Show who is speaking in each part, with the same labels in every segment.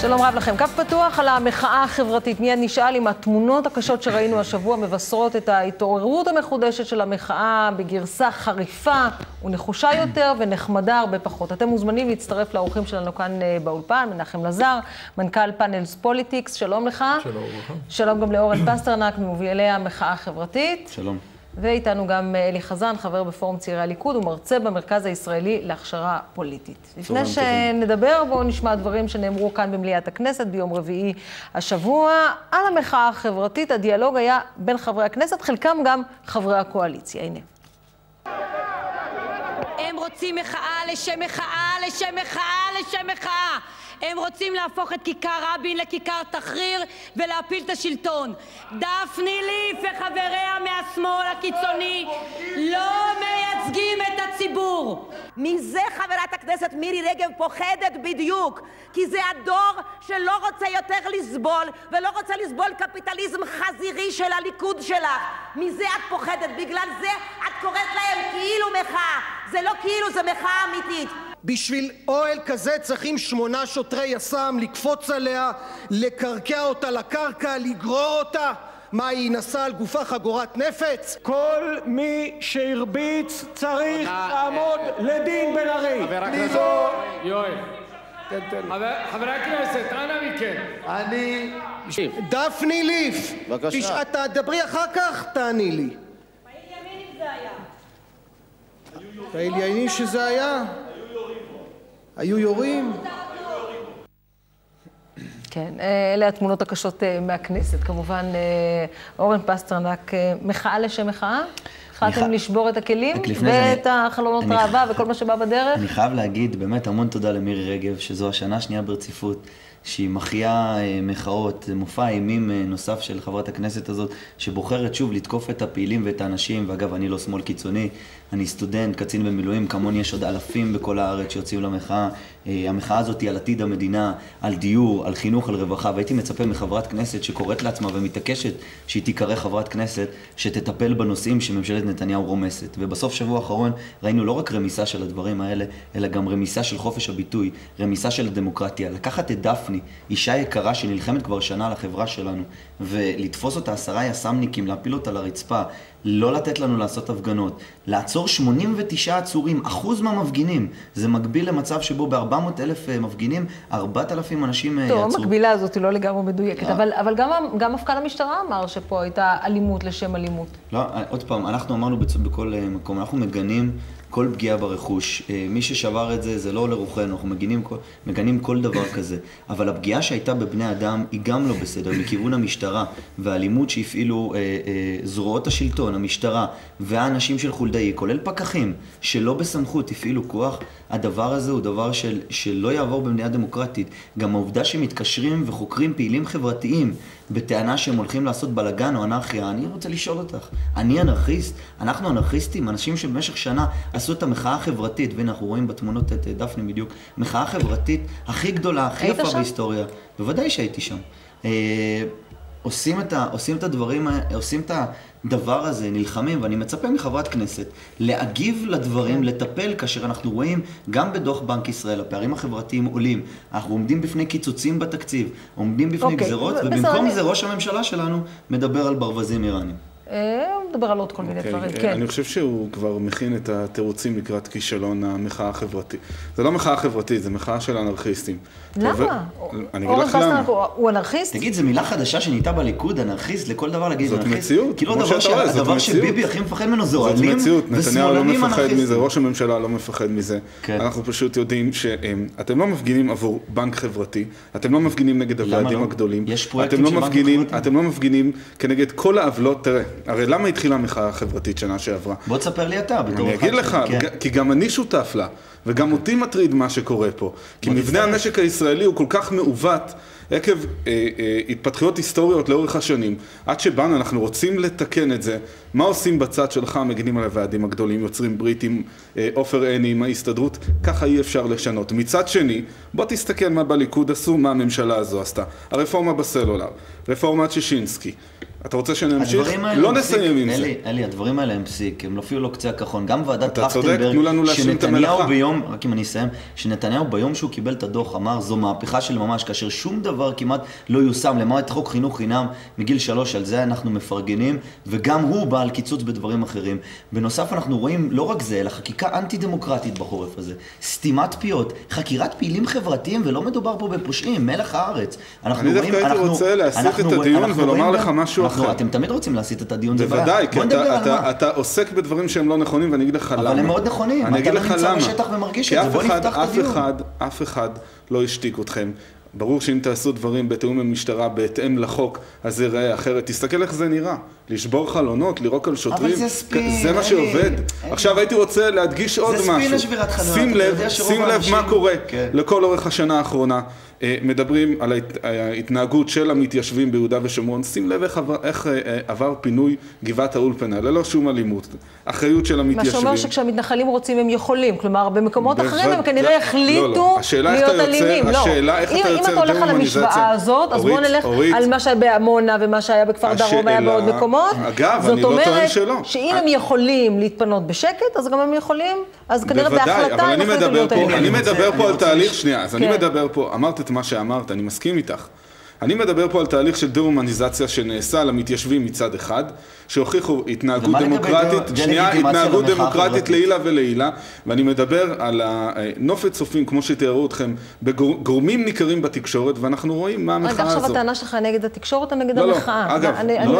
Speaker 1: שלום רב לכם. קו פתוח על המחאה החברתית. מיד נשאל אם התמונות הקשות שראינו השבוע מבשרות את ההתעוררות המחודשת של המחאה בגרסה חריפה ונחושה יותר ונחמדה הרבה פחות. אתם מוזמנים להצטרף לאורחים שלנו כאן באולפן. מנחם לזר, מנכ"ל פאנלס פוליטיקס, שלום לך.
Speaker 2: שלום לך.
Speaker 1: שלום גם לאורן פסטרנק, ממובילי המחאה החברתית.
Speaker 3: שלום.
Speaker 1: ואיתנו גם אלי חזן, חבר בפורום צעירי הליכוד, ומרצה במרכז הישראלי להכשרה פוליטית. לפני שנדבר, בואו נשמע דברים שנאמרו כאן במליאת הכנסת ביום רביעי השבוע. על המחאה החברתית, הדיאלוג היה בין חברי הכנסת, חלקם גם חברי הקואליציה. הנה.
Speaker 4: הם רוצים מחאה לשם מחאה, לשם מחאה, לשם מחאה. הם רוצים להפוך את כיכר רבין לכיכר תחריר ולהפיל את השלטון. דפני ליף וחבריה מהשמאל הקיצוני לא מייצגים את הציבור.
Speaker 5: מזה חברת הכנסת מירי רגב פוחדת בדיוק, כי זה הדור שלא רוצה יותר לסבול ולא רוצה לסבול קפיטליזם חזירי של הליכוד שלה. מזה את פוחדת, בגלל זה את קוראת להם כאילו מחאה. זה לא כאילו, זה מחאה אמיתית.
Speaker 6: בשביל אוהל כזה צריכים 8 שוטרי יס"מ לקפוץ עליה, לקרקע אותה לקרקע, לגרור אותה. מה, היא נסעה על גופה חגורת נפץ?
Speaker 7: כל מי שהרביץ צריך לעמוד לדין בן ארי.
Speaker 2: חבר הכנסת יואל. חברי הכנסת, אנא מכם.
Speaker 6: דפני ליף.
Speaker 3: בבקשה.
Speaker 6: אתה דברי אחר כך, תעני לי.
Speaker 4: פעיל ימין אם זה היה.
Speaker 6: פעיל ימין שזה היה? היו יורים?
Speaker 1: כן, אלה התמונות הקשות מהכנסת. כמובן, אורן פסטרנק, מחאה לשם מחאה? החלטתם לשבור את הכלים ואת החלונות ראווה וכל מה שבא בדרך?
Speaker 3: אני חייב להגיד באמת המון תודה למירי רגב, שזו השנה השנייה ברציפות, שהיא מחיה מחאות, מופע אימים נוסף של חברת הכנסת הזאת, שבוחרת שוב לתקוף את הפעילים ואת האנשים, ואגב, אני לא שמאל קיצוני, אני סטודנט, קצין במילואים, כמוני יש עוד אלפים בכל הארץ שיוצאים למחאה. המחאה הזאת היא על עתיד המדינה, על דיור, על חינוך, על רווחה, והייתי מצפה מחברת כנסת שקוראת לעצמה ומתעקשת שהיא תיקרא חברת כנסת, שתטפל בנושאים שממשלת נתניהו רומסת. ובסוף שבוע האחרון ראינו לא רק רמיסה של הדברים האלה, אלא גם רמיסה של חופש הביטוי, רמיסה של הדמוקרטיה. לקחת את דפני, אישה יקרה שנלחמת כבר שנה על החברה שלנו, ולתפוס אותה 10 יס"מניקים, להפיל אותה לרצפה, לא לתת לנו לעשות הפגנות, לעצור 89 עצורים, 1% מהמפגינים. זה מקביל למצב שבו ב400,000 מפגינים, 4,000 אנשים יעצרו.
Speaker 1: טוב, המקבילה הזאת היא לא לגמרי מדויקת, אבל גם מפכ"ל המשטרה אמר שפה הייתה אלימות לשם אלימות.
Speaker 3: לא, עוד פעם, אנחנו אמרנו בכל מקום, אנחנו מגנים כל פגיעה ברכוש. מי ששבר את זה, זה לא לרוחנו, אנחנו מגנים כל דבר כזה. אבל הפגיעה שהייתה בבני אדם היא גם לא בסדר, מכיוון המשטרה, והאלימות שהפעילו זרועות השלטון, המשטרה, והאנשים של חולדאי, כולל פקחים, שלא בסמכות הפעילו כוח, הדבר הזה הוא דבר שלא יעבור במדינה דמוקרטית. גם העובדה שמתקשרים וחוקרים פעילים חברתיים, בטענה שהם הולכים לעשות בלגן או אנרכיה, אני רוצה לשאול אותך, אני אנרכיסט? אנחנו אנרכיסטים, אנשים שבמשך שנה עשו את המחאה החברתית, והנה אנחנו רואים בתמונות את דפני בדיוק, מחאה חברתית הכי גדולה, הכי יפה בהיסטוריה. בוודאי שהייתי שם. עושים את הדברים, עושים את הדבר הזה, נלחמים, ואני מצפה מחברת כנסת להגיב לדברים, לטפל כאשר אנחנו רואים גם בדוח בנק ישראל, הפערים החברתיים עולים, אנחנו עומדים בפני קיצוצים בתקציב, עומדים בפני גזרות, ובמקום זה ראש הממשלה שלנו מדבר על ברווזים איראנים.
Speaker 1: מדבר על עוד כל מיני דברים, כן.
Speaker 7: אני חושב שהוא כבר מכין את התירוצים לקראת כישלון המחאה החברתית. זה לא מחאה חברתית, זה מחאה של אנרכיסטים.
Speaker 1: למה?
Speaker 7: אני אגיד לך למה.
Speaker 1: הוא אנרכיסט?
Speaker 3: תגיד, זו מילה חדשה שנהייתה בליכוד, אנרכיסט, לכל דבר להגיד אנרכיסט?
Speaker 7: זאת מציאות.
Speaker 3: כאילו הדבר שביבי הכי מפחד ממנו זה אוהלים ושמאלנים אנרכיסטים. נתניהו לא מפחד מזה, ראש הממשלה לא מפחד מזה. אנחנו פשוט יודעים שאתם לא מפגינים עבור בנק חברתי, אתם לא מפגינים נגד הוועדים הגדולים, אתם לא מפגינים כנגד כל העוולות. תראה, הרי למה התחילה המחאה החברתית שנה שעברה? בוא תספר לי אתה.
Speaker 7: אני אגיד לך, כי גם אני שותף לה, וגם אותי מטריד מה שקורה פה. כי מבנה המשק הישראלי הוא כל כך מעוות, עקב התפתחויות היסטוריות לאורך השנים, עד שבאנו אנחנו רוצים לתקן את זה. מה עושים בצד שלך? מגנים על הוועדים הגדולים, יוצרים ברית עם עופר עיני, עם ההסתדרות, ככה אי אפשר לשנות. מצד שני, בוא תסתכל מה בליכוד עשו, מה הממשלה הזו עשתה. הרפורמה בסלולר, רפורמת שישינסקי, אתה רוצה שנמשיך? לא נסיים עם זה.
Speaker 3: אלי, הדברים האלה הם פסיק, הם אפילו לא קצה הכחון. גם ועדת
Speaker 7: טרכטנברג,
Speaker 3: שנתניהו ביום, רק אם אני אסיים, שנתניהו ביום שהוא קיבל את הדוח אמר, זו מהפכה של ממש, כאשר שום דבר כמעט לא יושם, למעט חוק חינוך חינם מגיל 3, על זה אנחנו מפרגנים, וגם הוא בא על קיצוץ בדברים אחרים. בנוסף אנחנו רואים לא רק זה, אלא חקיקה אנטי-דמוקרטית בחורף הזה. סתימת פיות, חקירת פעילים חברתיים, ולא מדובר פה בפושעים, מלח הארץ.
Speaker 7: אני דווקא הייתי רוצה להסיט את הדיון ולומר לך משהו אחר.
Speaker 3: אתם תמיד רוצים להסיט את הדיון,
Speaker 7: בוודאי, כי אתה עוסק בדברים שהם לא נכונים, ואני אגיד לך למה.
Speaker 3: אבל הם מאוד נכונים.
Speaker 7: אני אגיד לך למה.
Speaker 3: כי
Speaker 7: אף אחד לא ישתיק אתכם. ברור שאם תעשו דברים בתיאום עם המשטרה, בהתאם לחוק, אז זה יראה אחרת. תסתכל איך זה נראה. לשבור חלונות, לירוק על שוטרים. זה מה שעובד. עכשיו הייתי רוצה להדגיש עוד משהו. שים לב מה קורה לכל אורך השנה האחרונה. מדברים על ההתנהגות של המתיישבים ביהודה ושומרון. שים לב איך עבר פינוי גבעת האולפנה, ללא שום אלימות. אחריות של המתיישבים.
Speaker 1: מה שאומר שכשהמתנחלים רוצים הם יכולים. כלומר, במקומות אחרים הם כנראה החליטו להיות אלימים. אם אתה הולך על המשוואה הזאת, אז בואו נלך על מה שהיה בעמונה ומה שהיה בכפר דרום היה בעוד מקומות.
Speaker 7: אגב, אני לא טוען שלא.
Speaker 1: שאם הם יכולים להתפנות בשקט, אז גם הם יכולים, אז כנראה בהחלטה הם החליטו להיות אלימים.
Speaker 7: אני מדבר פה על תהליך, שנייה, אז אני מדבר פה, אמרת את מה שאמרת, אני מסכים איתך. אני מדבר פה על תהליך של דה-הומניזציה שנעשה למתיישבים מצד אחד, שהוכיחו התנהגות דמוקרטית, התנהגות דמוקרטית לעילה ולעילה, ואני מדבר על הנופת צופים, כמו שתיארו אתכם, בגורמים ניכרים בתקשורת, ואנחנו רואים מה המחאה הזאת.
Speaker 1: עכשיו הטענה שלך נגד התקשורת או נגד המחאה?
Speaker 7: אגב,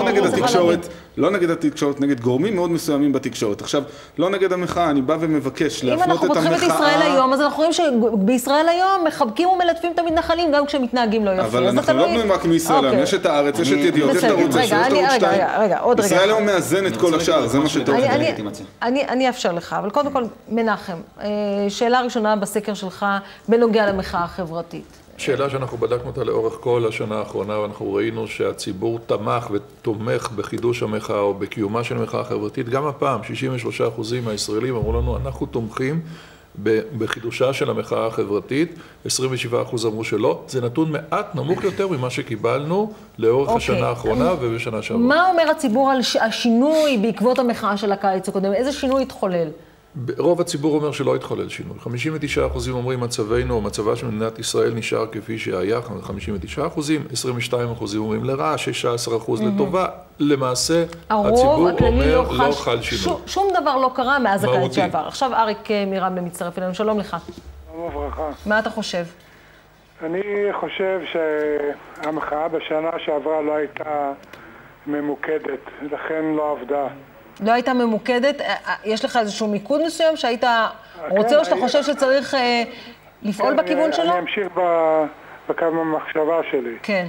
Speaker 7: לא נגד התקשורת, נגד גורמים מאוד מסוימים בתקשורת. עכשיו, לא נגד המחאה, אני בא ומבקש להפנות את המחאה.
Speaker 1: אם אנחנו פותחים את ישראל היום, אז אנחנו רואים שבישראל היום מחבקים ומלטפים את המתנחלים גם כשהם מתנהגים לא יפה.
Speaker 7: אבל אנחנו לא מדברים רק מישראל היום, יש את הארץ, יש את ידיעות, יש את ערוץ 6, יש את ערוץ 2. ישראל היום מאזן את כל השאר, זה מה שטוב.
Speaker 1: אני אאפשר לך, אבל קודם כל, מנחם, שאלה ראשונה בסקר שלך בנוגע למחאה החברתית.
Speaker 8: שאלה שאנחנו בדקנו אותה לאורך כל השנה האחרונה, ואנחנו ראינו שהציבור תמך ותומך בחידוש המחאה או בקיומה של מחאה חברתית. גם הפעם, 63% מהישראלים אמרו לנו, אנחנו תומכים בחידושה של המחאה החברתית, 27% אמרו שלא. זה נתון מעט נמוך יותר ממה שקיבלנו לאורך השנה האחרונה ובשנה שעברה.
Speaker 1: מה אומר הציבור על השינוי בעקבות המחאה של הקיץ הקודם? איזה שינוי התחולל?
Speaker 8: רוב הציבור אומר שלא התחולל שינוי. 59% אומרים מצבנו או מצבה של מדינת ישראל נשאר כפי שהיה, 59%, 22% אומרים לרעה, 16% לטובה. למעשה הציבור אומר לא חל שינוי.
Speaker 1: שום דבר לא קרה מאז הקיץ שעבר. עכשיו אריק מרמלה מצטרף אלינו, שלום לך.
Speaker 9: שלום וברכה.
Speaker 1: מה אתה חושב?
Speaker 9: אני חושב שהמחאה בשנה שעברה לא הייתה ממוקדת, לכן לא עבדה.
Speaker 1: לא הייתה ממוקדת? יש לך איזשהו מיקוד מסוים שהיית רוצה או שאתה חושב שצריך לפעול בכיוון שלו?
Speaker 9: אני אמשיך בקו המחשבה שלי.
Speaker 1: כן.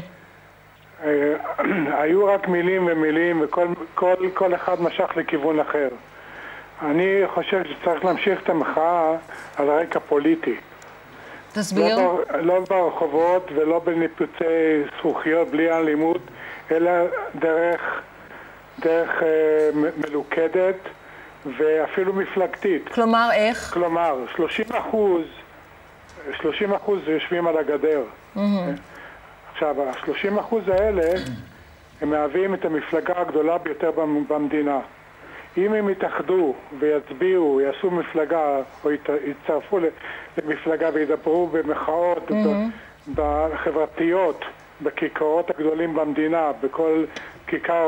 Speaker 9: היו רק מילים ומילים וכל אחד משך לכיוון אחר. אני חושב שצריך להמשיך את המחאה על רקע פוליטי.
Speaker 1: תסביר.
Speaker 9: לא ברחובות ולא בניפוצי זכוכיות בלי אלימות, אלא דרך מלוכדת ואפילו מפלגתית.
Speaker 1: כלומר, איך?
Speaker 9: כלומר, 30% יושבים על הגדר. עכשיו, ה-30% האלה הם מהווים את המפלגה הגדולה ביותר במדינה. אם הם יתאחדו ויצביעו, יעשו מפלגה או יצטרפו למפלגה וידברו במחאות בחברתיות, בכיכרות הגדולים במדינה, בכל כיכר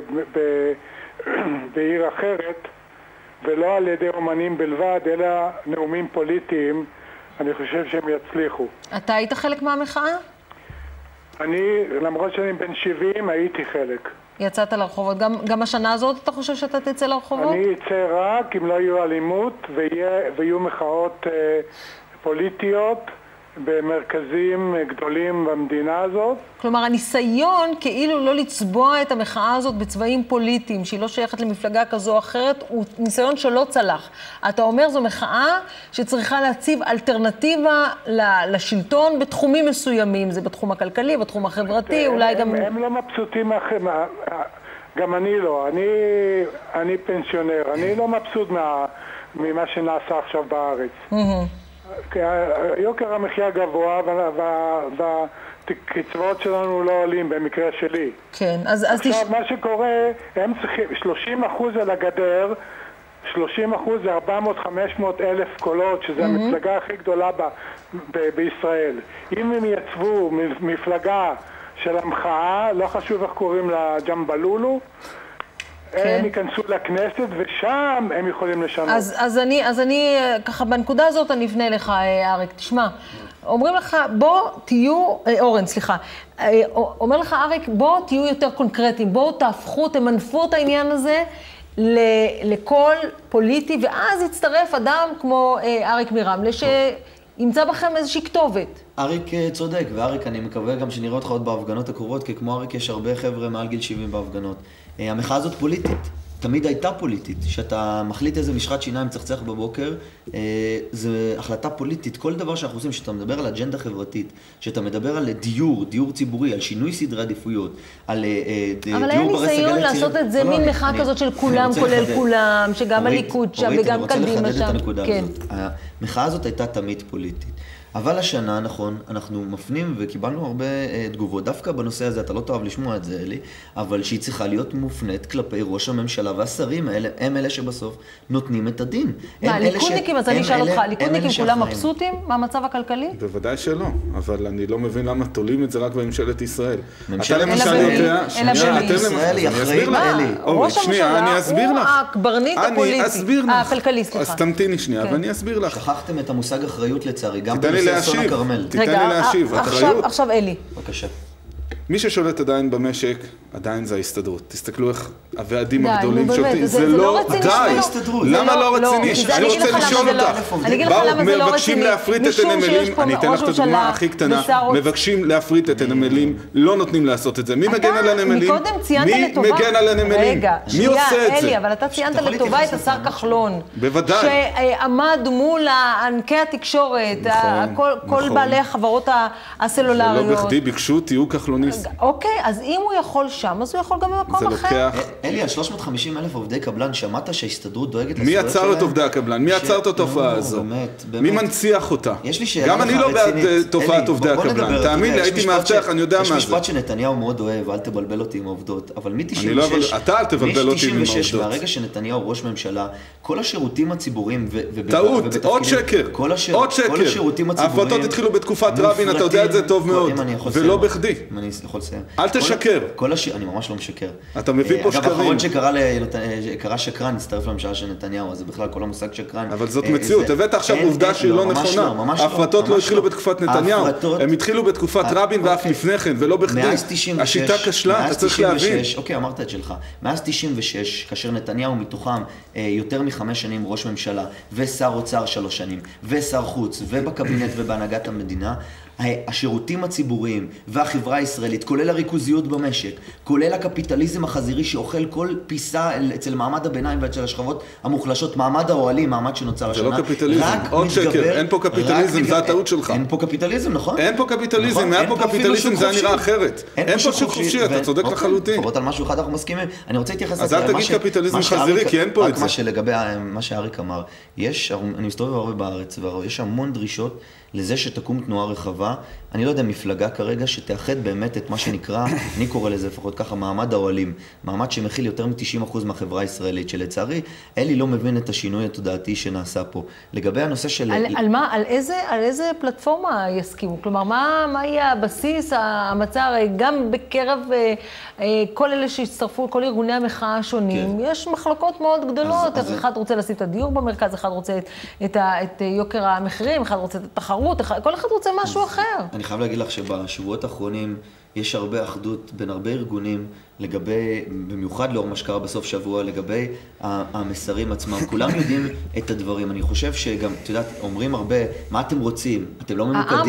Speaker 9: בעיר אחרת, ולא על ידי אומנים בלבד, אלא נאומים פוליטיים, אני חושב שהם יצליחו.
Speaker 1: אתה היית חלק מהמחאה?
Speaker 9: אני, למרות שאני בן 70, הייתי חלק.
Speaker 1: יצאת לרחובות. גם השנה הזאת אתה חושב שאתה תצא לרחובות?
Speaker 9: אני אצא רק אם לא יהיו אלימות ויהיו מחאות פוליטיות במרכזים גדולים במדינה הזאת.
Speaker 1: כלומר, הניסיון כאילו לא לצבוע את המחאה הזאת בצבעים פוליטיים, שהיא לא שייכת למפלגה כזו או אחרת, הוא ניסיון שלא צלח. אתה אומר, זו מחאה שצריכה להציב אלטרנטיבה לשלטון בתחומים מסוימים. זה בתחום הכלכלי, בתחום החברתי, אולי גם...
Speaker 9: הם לא מבסוטים אחרים, גם אני לא. אני פנסיונר, אני לא מבסוט ממה שנעשה עכשיו בארץ. יוקר המחיה גבוה הקצבאות שלנו לא עולים במקרה שלי.
Speaker 1: כן, אז
Speaker 9: עכשיו מה שקורה, הם צריכים 30% על הגדר, 30% זה 400-500 אלף קולות, שזה המפלגה הכי גדולה בישראל. אם הם יצבו מפלגה של המחאה, לא חשוב איך קוראים לה, ג'מבלולו, הם ייכנסו לכנסת ושם הם יכולים לשנות.
Speaker 1: אז אני ככה בנקודה הזאת אני אפנה לך, אריק, תשמע, אומרים לך בוא תהיו, אורן סליחה, אומר לך אריק בוא תהיו יותר קונקרטיים, בואו תהפכו, תמנפו את העניין הזה לכל פוליטי, ואז יצטרף אדם כמו אריק מרמלה שימצא בכם איזושהי כתובת.
Speaker 3: אריק צודק, ואריק אני מקווה גם שנראה אותך עוד בהפגנות הקרובות, כי כמו אריק יש הרבה חבר'ה מעל גיל 70 בהפגנות. המחאה הזאת פוליטית, תמיד הייתה פוליטית. שאתה מחליט איזה משחת שיניים צחצח בבוקר, זה החלטה פוליטית. כל דבר שאנחנו עושים, שאתה מדבר על אג'נדה חברתית, שאתה מדבר על דיור ציבורי, על שינוי סדרי עדיפויות, על דיור
Speaker 1: אבל אין ניסיון לעשות את זה מין מחאה כזאת של כולם כולל כולם, שגם הליכוד שם וגם קדימה שם.
Speaker 3: אני רוצה לחדד את הנקודה הזאת. המחאה הזאת הייתה תמיד פוליטית. אבל השנה, נכון, אנחנו מפנים וקיבלנו הרבה תגובות. דווקא בנושא הזה, אתה לא תאהב לשמוע את זה, אלי, אבל שהיא צריכה להיות מופנית כלפי ראש הממשלה והשרים האלה, הם אלה שבסוף נותנים את הדין.
Speaker 1: הליכודניקים, אז אני אשאל אותך, הליכודניקים כולם מבסוטים מהמצב הכלכלי?
Speaker 7: בוודאי שלא, אבל אני לא מבין למה תולים את זה רק בממשלת ישראל.
Speaker 3: ממשלת ישראל, היא אחראית לאלי.
Speaker 1: ראש הממשלה הוא הקברניט הפוליטי, הכלכלי, סליחה.
Speaker 7: אז תמתיני שנייה, ואני אסביר לך.
Speaker 3: שכחתם את המושג אחריות לצערי, גם
Speaker 7: תיתן לי להשיב, אחריות.
Speaker 1: עכשיו אלי.
Speaker 3: בבקשה.
Speaker 7: מי ששולט עדיין במשק, עדיין זה ההסתדרות. תסתכלו איך הוועדים הגדולים שולטים. זה לא די. למה לא רציני? אני רוצה לשאול אותך. באו, מבקשים להפריט את הנמלים, אני אתן לך את הדוגמה הכי קטנה, מבקשים להפריט את הנמלים, לא נותנים לעשות את זה. מי מגן על הנמלים? מי מגן על הנמלים? מי עושה את זה?
Speaker 1: אלי, אבל אתה ציינת לטובה את השר כחלון.
Speaker 7: בוודאי.
Speaker 1: שעמד מול ענקי התקשורת, כל בעלי החברות הסלולריות.
Speaker 7: ולא בכדי ביקשו תהיו כחלוניסט.
Speaker 1: אוקיי, אז אם הוא יכול שם, אז הוא יכול גם במקום אחר.
Speaker 3: אלי, על 350,000 עובדי קבלן, שמעת שההסתדרות דואגת
Speaker 7: מי עצר את עובדי הקבלן? מי עצר את התופעה הזו? מי מנציח אותה? גם אני לא בעד תופעת עובדי הקבלן. תאמין לי, הייתי מאבטח, אני יודע מה זה.
Speaker 3: יש משפט שנתניהו מאוד אוהב, אל תבלבל אותי עם העובדות, אבל מ-96,
Speaker 7: אתה אל תבלבל אותי עם העובדות.
Speaker 3: מהרגע שנתניהו ראש ממשלה, כל השירותים הציבוריים
Speaker 7: טעות, עוד שקר, עוד שקר. ההפרטות התחילו בתקופת רבין, אתה יודע את זה טוב מאוד, ולא בכדי. אל תשקר.
Speaker 3: אני ממש לא משקר.
Speaker 7: אתה מביא פה שקרים.
Speaker 3: אגב, האחרון שקרא שקרן, הצטרף לממשלה של נתניהו, אז זה בכלל כל המושג שקרן.
Speaker 7: אבל זאת מציאות, הבאת עכשיו עובדה שהיא לא נכונה. ההפרטות לא התחילו בתקופת נתניהו, הם התחילו בתקופת רבין ואף לפני כן, ולא בכדי. השיטה כשלה, אתה צריך להבין.
Speaker 3: אוקיי, אמרת את שלך. מאז 96, כאשר נתניהו מתוכם יותר מ5 שנים ראש ממשלה, ושר אוצר 3 שנים, ושר חוץ, ובקבינט ובהנהגת המדינה, השירותים הציבוריים והחברה הישראלית, כולל הריכוזיות במשק, כולל הקפיטליזם החזירי שאוכל כל פיסה אצל מעמד הביניים ואצל השכבות המוחלשות, מעמד האוהלים, מעמד שנוצר השנה.
Speaker 7: זה לא קפיטליזם, עוד שקר, אין פה קפיטליזם, זה הטעות שלך.
Speaker 3: אין פה קפיטליזם, נכון?
Speaker 7: אין פה קפיטליזם, היה פה קפיטליזם, זה נראה אחרת. אין פה שוק חופשי, אתה צודק לחלוטין.
Speaker 3: לפחות על משהו אחד אנחנו מסכימים. אני רוצה להתייחס
Speaker 7: אז אל תגיד קפיטליזם חזירי, כי אין פה את זה.
Speaker 3: רק שלגבי מה שאריק אמר, אני מסתובב הרבה בארץ, ויש המון דרישות לזה שתקום תנועה רחבה, אני לא יודע, מפלגה כרגע שתאחד באמת את מה שנקרא, אני קורא לזה לפחות ככה, מעמד האוהלים, מעמד שמכיל יותר מ-90% מהחברה הישראלית, שלצערי, אלי לא מבין את השינוי התודעתי שנעשה פה. לגבי הנושא של...
Speaker 1: על איזה פלטפורמה יסכימו? כלומר, מה יהיה הבסיס, המצע, גם בקרב כל אלה שהצטרפו, כל ארגוני המחאה השונים, יש מחלוקות מאוד גדולות, אחד רוצה לשים את הדיור במרכז, אחד רוצה את יוקר המחירים, אחד רוצה את התחרות, כל אחד רוצה משהו אחר.
Speaker 3: אני חייב להגיד לך שבשבועות האחרונים יש הרבה אחדות בין הרבה ארגונים לגבי, במיוחד לאור מה שקרה בסוף שבוע, לגבי המסרים עצמם. כולם יודעים את הדברים. אני חושב שגם, את יודעת, אומרים הרבה, מה אתם רוצים? אתם לא ממוקדים.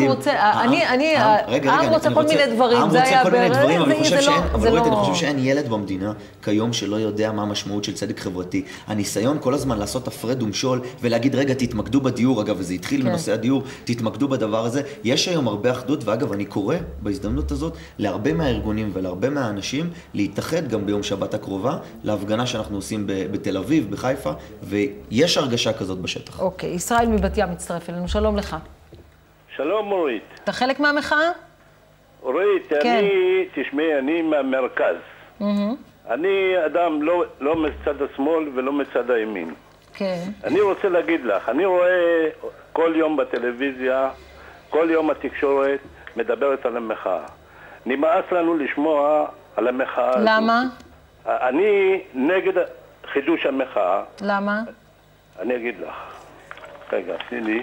Speaker 1: העם רוצה כל מיני דברים.
Speaker 3: העם רוצה כל מיני דברים, אבל אני חושב שאין ילד במדינה כיום שלא יודע מה המשמעות של צדק חברתי. הניסיון כל הזמן לעשות הפרד ומשול ולהגיד, רגע, תתמקדו בדיור, אגב, וזה התחיל בנושא הדיור, תתמקדו בדבר הזה. יש היום הרבה אחדות, ואגב, אני קורא בהזדמנות הזאת להרבה מהארגונים ולהרבה מהאנשים להתאחד גם ביום שבת הקרובה, להפגנה שאנחנו עושים בתל אביב, בחיפה, ויש הרגשה כזאת בשטח.
Speaker 1: אוקיי, ישראל מבת ים מצטרף אלינו, שלום לך.
Speaker 10: שלום מורית.
Speaker 1: אתה חלק מהמחאה?
Speaker 10: שרית, תשמעי, אני מהמרכז. אני אדם לא מצד השמאל ולא מצד הימין.
Speaker 1: כן.
Speaker 10: אני רוצה להגיד לך, אני רואה כל יום בטלוויזיה, כל יום התקשורת מדברת על המחאה. נמאס לנו לשמוע על המחאה הזאת.
Speaker 1: למה?
Speaker 10: אני נגד חידוש המחאה.
Speaker 1: למה?
Speaker 10: אני אגיד לך. רגע, תני לי.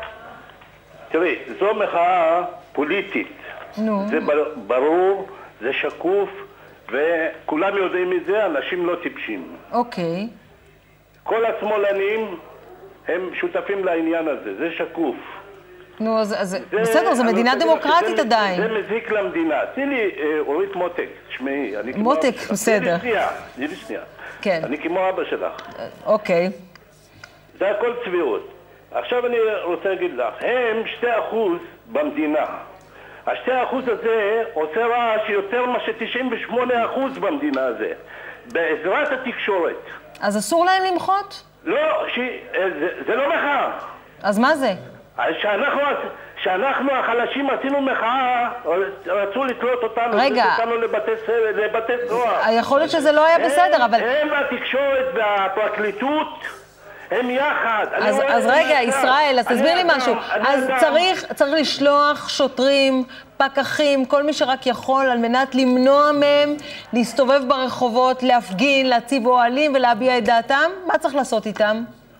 Speaker 10: תראי, זו מחאה פוליטית.
Speaker 1: נו.
Speaker 10: זה ברור, זה שקוף, וכולם יודעים את זה, אנשים לא טיפשים.
Speaker 1: אוקיי.
Speaker 10: כל השמאלנים הם שותפים לעניין הזה, זה שקוף.
Speaker 1: נו, אז בסדר, זו מדינה דמוקרטית עדיין.
Speaker 10: זה מזיק למדינה. תני לי, אורית מותק, תשמעי.
Speaker 1: מותק, בסדר.
Speaker 10: תני לי שנייה.
Speaker 1: כן.
Speaker 10: אני כמו אבא שלך.
Speaker 1: אוקיי.
Speaker 10: זה הכל צביעות. עכשיו אני רוצה להגיד לך, הם 2% במדינה. ה2% הזה עושה רעש יותר מה ש98% במדינה הזה. בעזרת התקשורת.
Speaker 1: אז אסור להם למחות?
Speaker 10: לא, זה לא מחאה.
Speaker 1: אז מה זה? שאנחנו החלשים עשינו מחאה, רצו לתלות אותנו, רגע.
Speaker 10: אותנו לבתי סוהר.
Speaker 1: יכול להיות שזה לא היה בסדר, אבל...
Speaker 10: הם התקשורת והפרקליטות, הם יחד.
Speaker 1: אז רגע, ישראל, אז תסביר לי משהו. אז צריך לשלוח שוטרים, פקחים, כל מי שרק יכול, על מנת למנוע מהם להסתובב ברחובות, להפגין, להציב אוהלים ולהביע את דעתם? מה צריך לעשות איתם?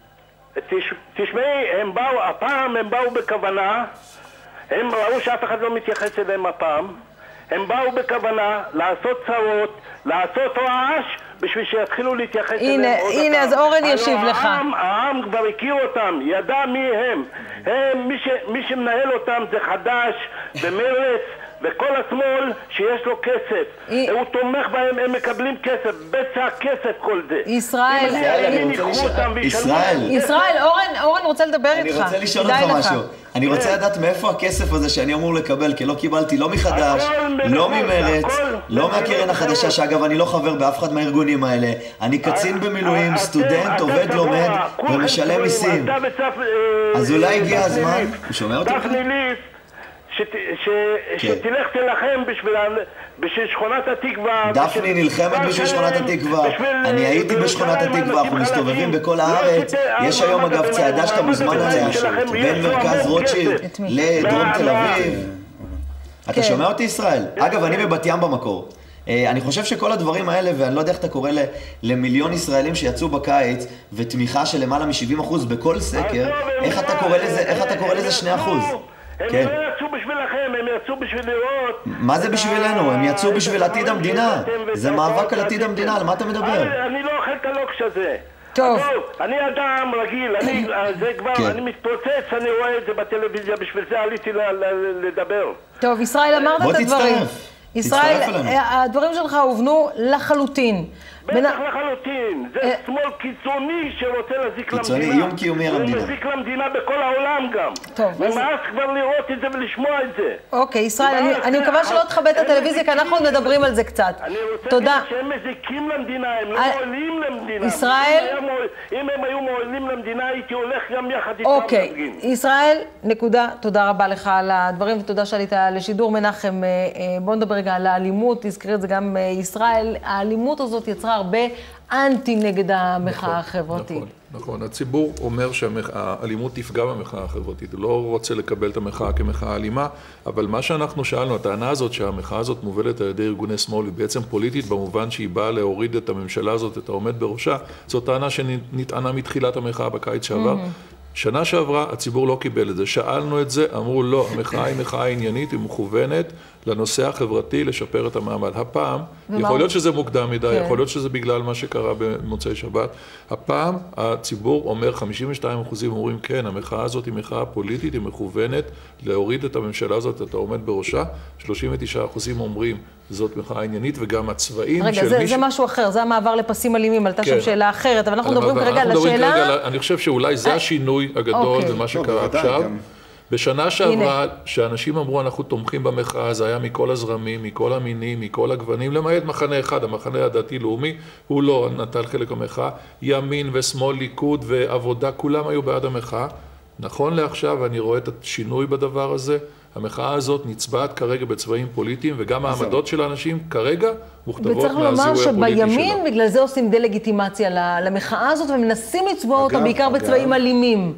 Speaker 10: תשמעי, הפעם הם באו בכוונה, הם ראו שאף אחד לא מתייחס אליהם הפעם, הם באו בכוונה לעשות צרות, לעשות רעש, בשביל שיתחילו להתייחס אליהם עוד פעם.
Speaker 1: הנה, אז אורן ישיב לך.
Speaker 10: העם כבר הכיר אותם, ידע מי הם. מי שמנהל אותם זה חד"ש ומרץ וכל השמאל שיש לו כסף. הוא תומך בהם, הם מקבלים כסף, בצע כסף כל זה.
Speaker 1: ישראל, אורן רוצה לדבר איתך.
Speaker 3: אני רוצה לשאול אותך משהו. אני רוצה לדעת מאיפה הכסף הזה שאני אמור לקבל, כי לא קיבלתי לא מחד"ש, לא ממרץ, לא מהקרן החדשה, שאגב אני לא חבר באף אחד מהארגונים האלה. אני קצין במילואים, סטודנט, עובד, לומד ומשלם מיסים. אז אולי הגיע הזמן, הוא שומע אותי?
Speaker 10: שתלך תלחם בשביל שכונת התקווה.
Speaker 3: דפני נלחמת בשביל שכונת התקווה. אני הייתי בשכונת התקווה, אנחנו מסתובבים בכל הארץ. יש היום אגב צעדה שאתה מוזמן עליה, בין מרכז רוטשילד לדרום תל אביב. אתה שומע אותי ישראל? אגב, אני בבת ים במקור. אני חושב שכל הדברים האלה, ואני לא יודע איך אתה קורא למיליון ישראלים שיצאו בקיץ, ותמיכה של למעלה מ-70% בכל סקר, איך אתה קורא לזה 2%?
Speaker 10: הם לא יצאו בשבילכם, הם יצאו בשביל לראות...
Speaker 3: מה זה בשבילנו? הם יצאו בשביל עתיד המדינה. זה מאבק על עתיד המדינה, על מה אתה מדבר?
Speaker 10: אני לא אוכל קלוקש הזה.
Speaker 1: טוב.
Speaker 10: אני אדם רגיל, אני מתפוצץ, אני רואה את זה בטלוויזיה, בשביל זה עליתי לדבר.
Speaker 1: טוב, ישראל, אמרת את הדברים. ישראל, הדברים שלך הובנו לחלוטין.
Speaker 10: בטח לחלוטין, זה שמאל קיצוני שרוצה להזיק למדינה.
Speaker 3: קיצוני, איום קיומי על המדינה.
Speaker 10: הוא מזיק למדינה בכל העולם גם.
Speaker 1: טוב.
Speaker 10: ומאס כבר לראות את זה ולשמוע את זה.
Speaker 1: אוקיי, ישראל, אני מקווה שלא תכבד את הטלוויזיה, כי אנחנו מדברים על זה קצת.
Speaker 10: אני רוצה
Speaker 1: תודה.
Speaker 10: להגיד שהם מזיקים למדינה, הם לא מועילים למדינה.
Speaker 1: ישראל?
Speaker 10: אם הם היו מועילים למדינה, הייתי הולך גם יחד איתם.
Speaker 1: אוקיי, ישראל, נקודה, תודה רבה לך על הדברים, ותודה שעלית לשידור. מנחם, בוא נדבר רגע על האלימות, תזכיר את זה גם ישראל. האלימות הזאת יצרה הרבה אנטי נגד המחאה החברתית.
Speaker 8: נכון. הציבור אומר שהאלימות תפגע במחאה החברתית. הוא לא רוצה לקבל את המחאה כמחאה אלימה, אבל מה שאנחנו שאלנו, הטענה הזאת שהמחאה הזאת מובלת על ידי ארגוני שמאל, היא בעצם פוליטית במובן שהיא באה להוריד את הממשלה הזאת, את העומד בראשה, זו טענה שנטענה מתחילת המחאה בקיץ שעבר. שנה שעברה הציבור לא קיבל את זה, שאלנו את זה, אמרו לא, המחאה היא מחאה עניינית, היא מכוונת לנושא החברתי, לשפר את המעמד. הפעם, יכול להיות שזה מוקדם מדי, יכול להיות שזה בגלל מה שקרה במוצאי שבת, הפעם הציבור אומר, 52% אומרים כן, המחאה הזאת היא מחאה פוליטית, היא מכוונת להוריד את הממשלה הזאת, אתה עומד בראשה, 39% אומרים זאת מחאה עניינית, וגם הצבעים של
Speaker 1: רגע, זה משהו אחר, זה המעבר לפסים אלימים, עלתה שם שאלה אחרת, אבל אנחנו מדברים כרגע על השאלה...
Speaker 8: אני חושב שאולי זה השינוי הגדול במה שקרה עכשיו. בשנה שעברה, שאנשים אמרו אנחנו תומכים במחאה, זה היה מכל הזרמים, מכל המינים, מכל הגוונים, למעט מחנה אחד, המחנה הדתי-לאומי, הוא לא נטל חלק במחאה, ימין ושמאל, ליכוד ועבודה, כולם היו בעד המחאה. נכון לעכשיו, אני רואה את השינוי בדבר הזה, המחאה הזאת נצבעת כרגע בצבעים פוליטיים, וגם העמדות של האנשים כרגע מוכתבות
Speaker 1: וצריך לומר שבימין בגלל זה עושים דה-לגיטימציה למחאה הזאת, ומנסים לצבוע אותה בעיקר בצבעים אלימים.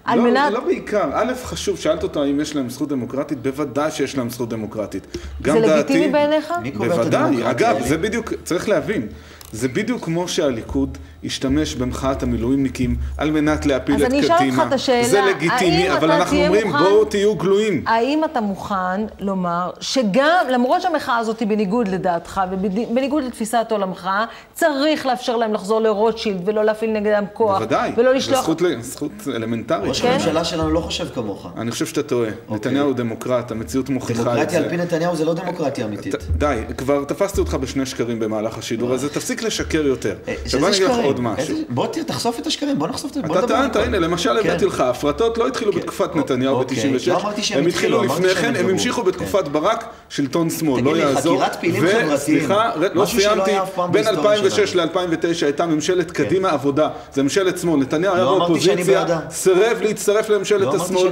Speaker 7: לא בעיקר. א', חשוב, שאלת אותה אם יש להם זכות דמוקרטית, בוודאי שיש להם זכות דמוקרטית.
Speaker 1: זה לגיטימי בעיניך?
Speaker 7: בוודאי. אגב, זה בדיוק, צריך להבין. זה בדיוק כמו שהליכוד השתמש במחאת המילואימניקים על מנת להפיל את קדימה.
Speaker 1: אז אני אשאל אותך את השאלה,
Speaker 7: זה לגיטימי, אבל אנחנו אומרים בואו תהיו גלויים.
Speaker 1: האם אתה מוכן לומר שגם, למרות שהמחאה הזאת היא בניגוד לדעתך ובניגוד לתפיסת עולמך, צריך לאפשר להם לחזור לרוטשילד ולא להפעיל נגדם כוח?
Speaker 7: בוודאי,
Speaker 1: ולא לשלוח...
Speaker 7: זכות אלמנטרית.
Speaker 3: ראש הממשלה שלנו לא חושב כמוך.
Speaker 7: אני חושב שאתה טועה. נתניהו הוא דמוקרט, המציאות מוכיחה את זה.
Speaker 3: דמוקרטיה על פי נתניהו זה לא דמוקרטיה אמיתית.
Speaker 7: די, כבר תפסתי אותך בשני שקרים במהלך השידור הזה, תפסיק לשקר יותר. שבוא נגיד לך עוד משהו.
Speaker 3: בוא תחשוף את השקרים, בוא נחשוף את זה.
Speaker 7: אתה טענת, הנה, למשל הבאתי לך, הפרטות לא התחילו בתקופת נתניהו ב-96, הם התחילו לפני כן, הם המשיכו בתקופת ברק, שלטון שמאל, לא יעזור. וסליחה, לא סיימתי, בין 2006 ל-2009 הייתה ממשלת קדימה עבודה, זה ממשלת שמאל, נתניהו היה באופוזיציה, סירב להצטרף לממשלת השמאל.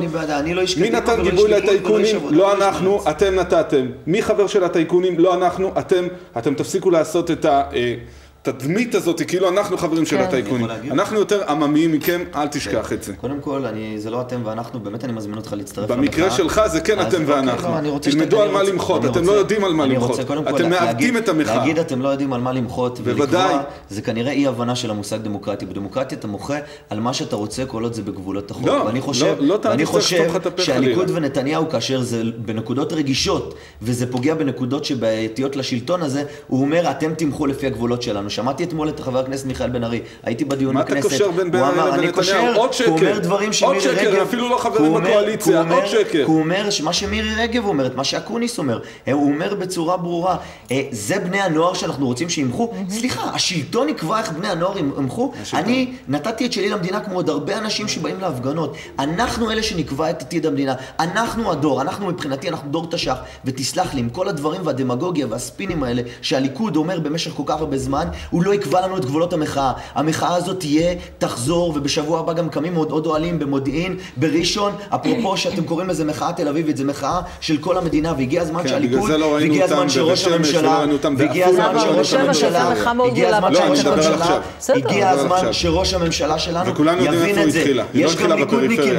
Speaker 7: מי נתן גיבוי לטייקונים? לא אנחנו, אתם נתתם. מי חבר של הטייקונים? לא אנחנו, אתם תפסיקו לעשות את התדמית הזאת, כאילו אנחנו חברים של הטייקונים. אנחנו יותר עממיים מכם, אל תשכח את זה.
Speaker 3: קודם כל, זה לא אתם ואנחנו, באמת אני מזמין אותך להצטרף.
Speaker 7: במקרה שלך זה כן אתם ואנחנו. תלמדו על מה למחות, אתם לא יודעים על מה למחות. אתם מעוותים את המחאה.
Speaker 3: להגיד אתם לא יודעים על מה למחות ולקבוע, זה כנראה אי הבנה של המושג דמוקרטי. בדמוקרטיה אתה מוחה על מה שאתה רוצה, כל עוד זה בגבולות החוק. ואני חושב שהליכוד ונתניהו, כאשר זה בנקודות רגישות, וזה פוגע בנקודות שבעייתיות לשלטון הזה, הוא אומר, אתם תמכו לפי הגבולות שלנו. שמעתי אתמול את חבר הכנסת מיכאל בן ארי, הייתי בדיון בכנסת.
Speaker 7: מה אתה קושר בין בן ארי לנתניהו? עוד שקר.
Speaker 3: הוא אומר דברים שמירי רגב...
Speaker 7: עוד שקר, אפילו לא חברים בקואליציה, עוד שקר.
Speaker 3: הוא אומר מה שמירי רגב אומרת, מה שאקוניס אומר. הוא אומר בצורה ברורה, זה בני הנוער שאנחנו רוצים שימחו. סליחה, השלטון יקבע איך בני הנוער ימחו? אני נתתי את שלי למדינה כמו עוד הרבה אנשים שבאים להפגנות. אנחנו אלה שנקבע את עתיד המדינה. אנחנו הדור, אנחנו מבחינתי, אנחנו דור תש"ח. ותסלח לי, עם כל הדברים והדמגוגיה והספינים האלה שהליכוד אומר במשך כל כך הרבה זמן, הוא לא יקבע לנו את גבולות המחאה. המחאה הזאת תהיה, תחזור, ובשבוע הבא גם קמים עוד אוהלים במודיעין, בראשון, אפרופו שאתם קוראים לזה מחאה תל אביבית, זה מחאה של כל המדינה, והגיע הזמן שהליכוד, והגיע הזמן שראש הממשלה, והגיע הזמן שראש הממשלה, הגיע הזמן שראש הממשלה שלנו יבין את זה. יש גם ליכודניקים,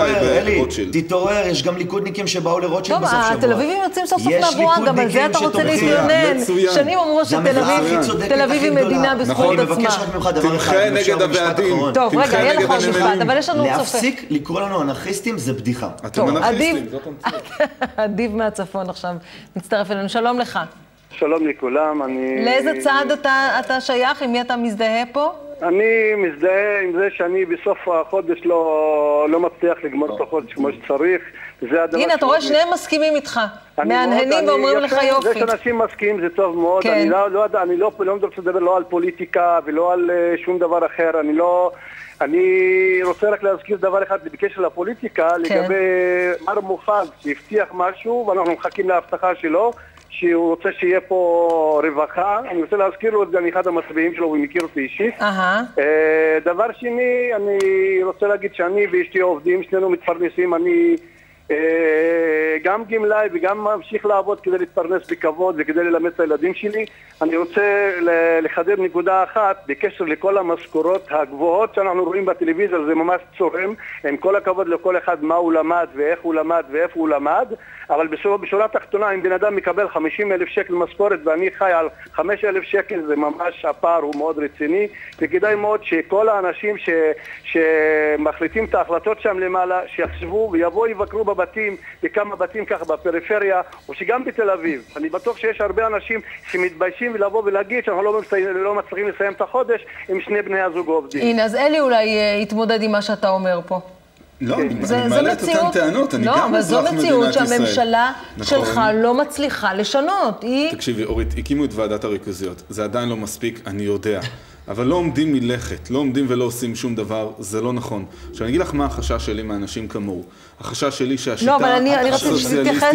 Speaker 3: תתעורר, יש גם ליכודניקים שבאו לרוטשילד בסוף שבוע.
Speaker 1: טוב, התל אביבים יוצאים סוף סוף מהבועה, גם על זה אתה רוצה להתלונן. שנים אמרו שתל אביב היא מדינה בזכות עצמה.
Speaker 3: אני מבקש רק ממך דבר אחד.
Speaker 7: תמחה נגד הוועדים.
Speaker 1: טוב, רגע, יהיה לך עוד משפט, אבל יש לנו צופה.
Speaker 3: להפסיק לקרוא לנו אנרכיסטים זה בדיחה.
Speaker 7: אתם אנרכיסטים, זאת המציאות.
Speaker 1: אדיב מהצפון עכשיו מצטרף אלינו, שלום לך.
Speaker 11: שלום לכולם,
Speaker 1: לאיזה צעד אתה שייך, עם מי אתה מזדהה פה?
Speaker 11: אני מזדהה עם זה שאני בסוף החודש לא מצליח לגמור את החודש כמו שצריך.
Speaker 1: הנה, אתה רואה שניהם מסכימים איתך, מהנהנים ואומרים לך יופי.
Speaker 11: זה שאנשים מסכימים זה טוב מאוד, אני לא רוצה לדבר לא על פוליטיקה ולא על שום דבר אחר, אני רוצה רק להזכיר דבר אחד בקשר לפוליטיקה, לגבי מר מופז שהבטיח משהו ואנחנו מחכים להבטחה שלו, שהוא רוצה שיהיה פה רווחה. אני רוצה להזכיר לו את זה, אני אחד המצביעים שלו, הוא מכיר אותי אישית. דבר שני, אני רוצה להגיד שאני ואשתי עובדים, שנינו מתפרנסים, אני גם גמלאי וגם ממשיך לעבוד כדי להתפרנס בכבוד וכדי ללמד את הילדים שלי. אני רוצה לחדד נקודה אחת בקשר לכל המשכורות הגבוהות שאנחנו רואים בטלוויזיה, זה ממש צורם, עם כל הכבוד לכל אחד מה הוא למד ואיך הוא למד ואיפה הוא למד, אבל בשורה התחתונה אם בן אדם מקבל 50,000 שקל משכורת ואני חי על 5,000 שקל, זה ממש הפער הוא מאוד רציני, וכדאי מאוד שכל האנשים שמחליטים את ההחלטות שם למעלה שיחשבו ויבואו יבקרו בבתים, בכמה בתים ככה בפריפריה, או שגם בתל אביב. אני בטוח שיש הרבה אנשים שמתביישים ולבוא ולהגיד שאנחנו לא מצליחים לסיים את החודש עם שני בני הזוג עובדים.
Speaker 1: הנה, אז אלי אולי יתמודד עם מה שאתה אומר פה.
Speaker 7: לא, אני מעלה את אותן טענות, אני גם אזרח מדינת ישראל.
Speaker 1: זו מציאות שהממשלה שלך לא מצליחה לשנות.
Speaker 7: תקשיבי, אורית, הקימו את ועדת הריכוזיות. זה עדיין לא מספיק, אני יודע. אבל לא עומדים מלכת, לא עומדים ולא עושים שום דבר, זה לא נכון. עכשיו אני אגיד לך מה החשש שלי מאנשים כמוהו. החשש שלי שהשיטה הסוציאליסטית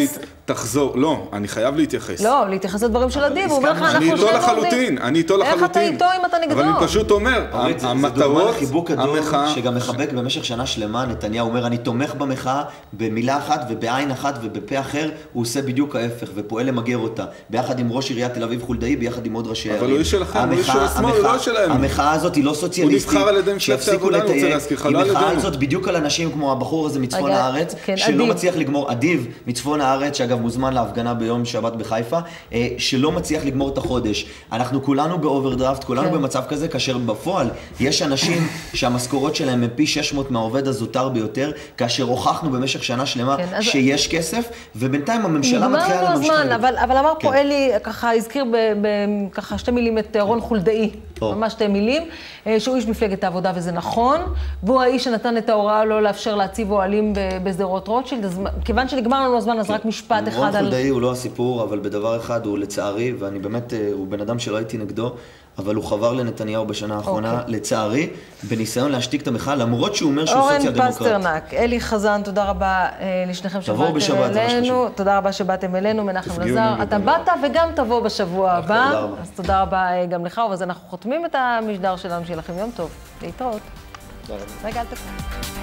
Speaker 7: תחזור, לא, אני חייב להתייחס.
Speaker 1: לא, להתייחס לדברים של אדיב, הוא אומר לך, אנחנו
Speaker 7: אני איתו לחלוטין.
Speaker 1: איך אתה איתו אם אתה נגדו?
Speaker 7: אבל אני פשוט אומר, המטרות,
Speaker 3: המחאה, שגם מחבק במשך שנה שלמה, נתניהו אומר, אני תומך במחאה במילה אחת ובעין אחת ובפה אחר, הוא עושה בדיוק ההפך ופועל למגר אותה, ביחד עם ראש עיריית תל אביב חולדאי, ביחד עם עוד ראשי ערים.
Speaker 7: אבל הוא איש שלכם, הוא איש של השמאל, הוא לא שלהם.
Speaker 3: המחאה הזאת היא לא סוציאליסטית.
Speaker 7: הוא נבחר על ידי מפלגת העבודה, אני רוצה להזכיר לך, לא על ידינו.
Speaker 3: המחאה הזאת בדיוק על אנשים כמו הבחור הזה מצפון הארץ, שלא מצליח לגמור, אדיב מצפון הארץ, שאגב מוזמן להפגנה ביום שבת בחיפה, שלא מצליח לגמור את החודש. אנחנו כולנו באוברדרפט, כולנו במצב כזה, כאשר בפועל יש אנשים שהמשכורות שלהם הם פי 600 מהעובד הזוטר ביותר, כאשר הוכחנו במשך שנה שלמה שיש כסף, ובינתיים הממשלה מתחילה להשתלט.
Speaker 1: אבל אמר פה אלי, ככה הזכיר בככה 2 מילים את רון חולדאי, ממש 2 מילים, שהוא איש מפלגת העבודה וזה נכון, והוא האיש שנתן את ההוראה לא לאפשר להציב אוהלים בשדרות רוטשילד, אז כיוון שנגמר לנו הזמן, אז רק משפט אחד על...
Speaker 3: רון חולדאי הוא לא הסיפור, אבל בדבר אחד הוא לצערי, ואני באמת, הוא בן אדם שלא הייתי נגדו, אבל הוא חבר לנתניהו בשנה האחרונה, לצערי, בניסיון להשתיק את המחאה, למרות שהוא אומר שהוא סוציאל-דמוקרט.
Speaker 1: אורן פסטרנק, אלי חזן, תודה רבה לשניכם שבאתם אלינו. תודה רבה שבאתם אלינו, מנחם לזר. אתה באת וגם תבוא בשבוע הבא. אז תודה רבה גם לך, ובזה אנחנו חותמים את המשדר שלנו, שיהיה לכם יום טוב. להתראות. רגע, אל תקום.